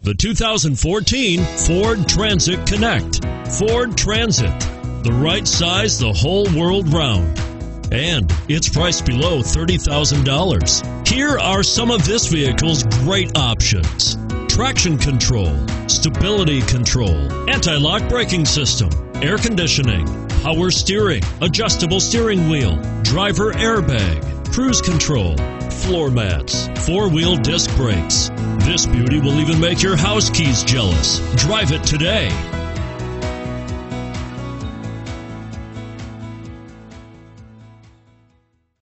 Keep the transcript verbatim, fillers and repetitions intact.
The two thousand fourteen Ford Transit Connect. Ford Transit, the right size the whole world round. And it's priced below thirty thousand dollars. Here are some of this vehicle's great options: traction control, stability control, anti-lock braking system, air conditioning, power steering, adjustable steering wheel, driver airbag, cruise control, floor mats, four-wheel disc brakes. This beauty will even make your house keys jealous. Drive it today.